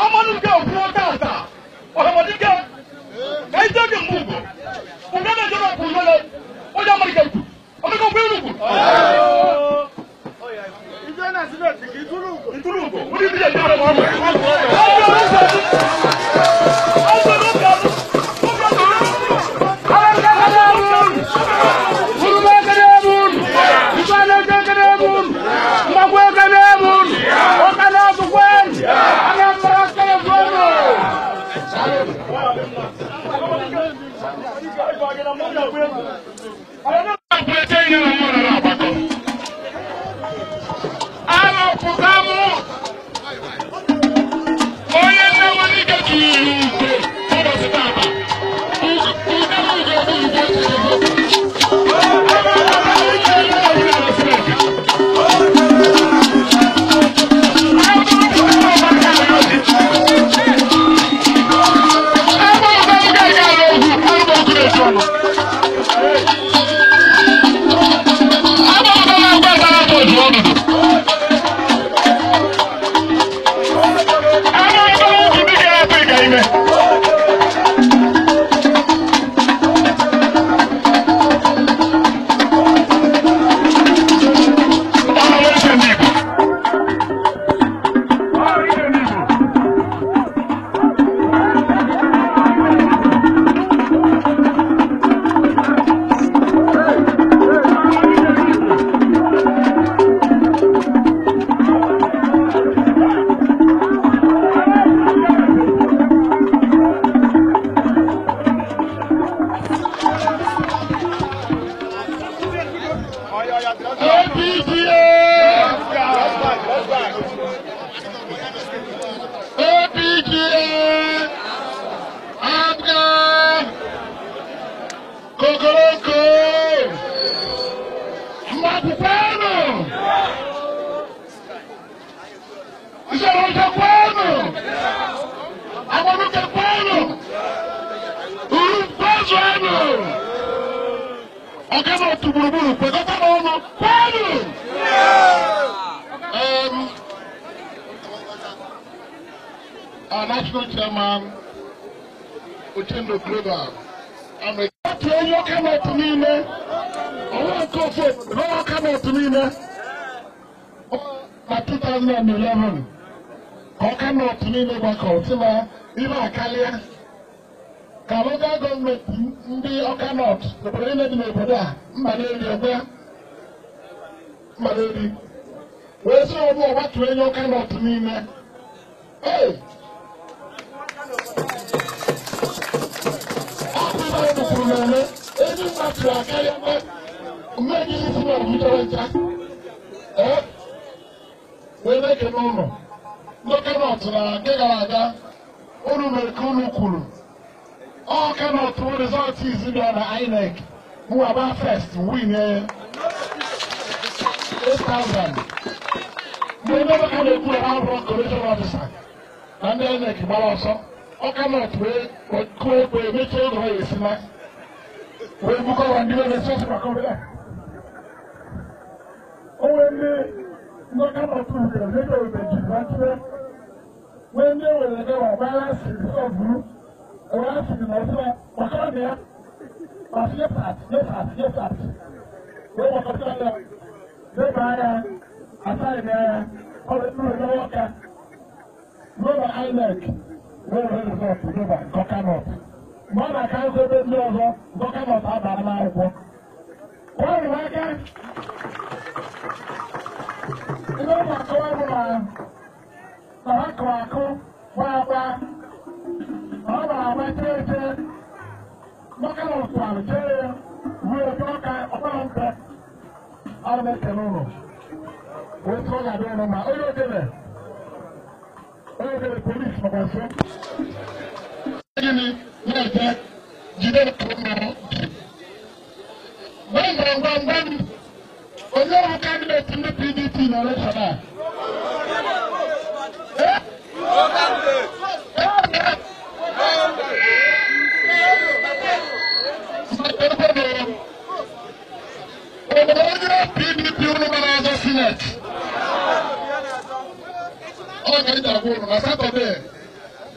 Our national chairman, Uchendo Global, I'm a come out to me, man. I want to go for no come out to me, man. 2011. I come out to me, man. Even a Kalia. Kaloga government, the cannot, the president in the Malaria, Malaria. Where's all what you cannot to me, man? Hey! All cannot throw results easily on the INEC. Who about first win 8,000. We never can do a round commission officer. And then INEC also. All cannot wait, but cool, we make it away, is not. We book our and do the social accommodation. No cannot prove the little bit. When they will go balance the group. Or else you know, what's on there? Yes, sir. We walk up there. They buy a side there. Or the worker. Go to INEC. Where is it to go back? Coconut. Mother can't say the nose. Coconut have a mouth. Why, worker? You know what's going on?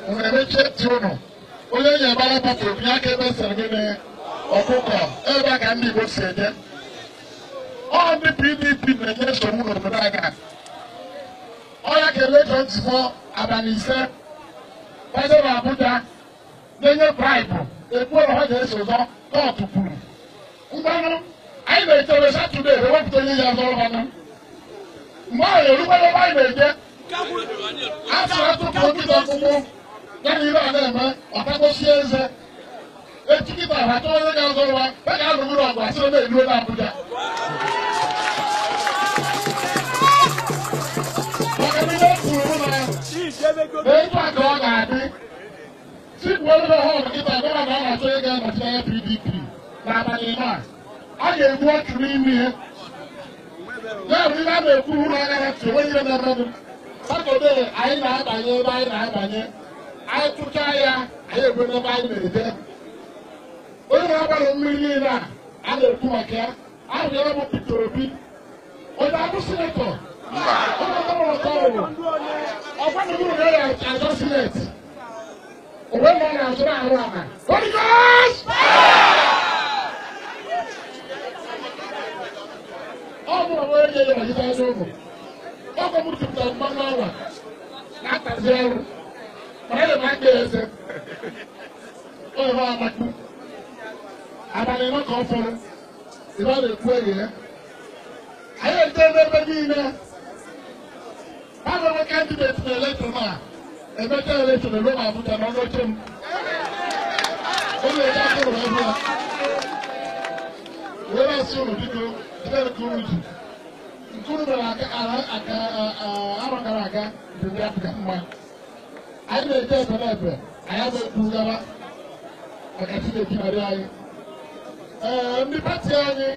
unameche tiono onye nyebara pati obi aka ebe sere gị ọkụkọ ebe a ka ndị Igbo si eje ọ ndị PDP na-enye nsogbu n'obodo aga ọ ya ka elekshọn nzukọ abalị ise kwaje na Abuja na-enye braịbụ ekwuo na ha ga-eso ụzọ kọtụ kwuru mgbanụ anyị na-echere Satọde ewepụta onye ya zọrọ ọnụ mgbe ahụ erukwara ebe anyị na-eje a sịrị atụpụ nkịta ọkpụkpụ ya na ihe a na-eme ọtagosie eze echi kịta ha chọọ onye ga-azọrọ ha ha ga-alụgoro ọgụ asịrị na-eruo na Abuja maka na ihe kwuru na etu a ka ọ ga-adị Sigwele ha ọkịta gọvanọ a na-achọ ịga nọchi anya PDP n'abalị a ga-egbu ọchụ n'ime ihe ya bụ ihe a na-ekwu ụlọ agha na tụrụ ihe na-emenụ Satọde anyị na-abanye ebe anyị na-abanye anyị tụchaa ya anyị egwe n'ebe anyị na-eje onye na-agbalị mmiri niile a na-ekwu maka ya ahụ ya bụ Peter Obi onye abụ sinetọ onye ọrụ ọgwa na ụlọ ya azọ sineti onwe na ọ na-azụrụ arụ ala Holy Ghost! Ọ bụrụ onwe onye ya ọjịta anya ụmụ ọkọ m tụpụtara mmanụ awa na-atazi ọrụ mana ya na aka eze onye ha amakpu abalị ịnọ ka ọ fọrọ ebe a na-ekwu enyi ya anyị eje n'ebe niile ha nwere kandideti na elekshọn a emecha elekshọn ebe na Abuja na ọnụoche m onye eje akụrụ ebe ya wee na-asị ụlọ biko ebe nke unu ji nkuru mere arọ gara aga dị ndị Afrịka mma anyị na-eje ebe na ebe anyị abụ ekwu gawa maka Chineke narị anyị ndị pati anyị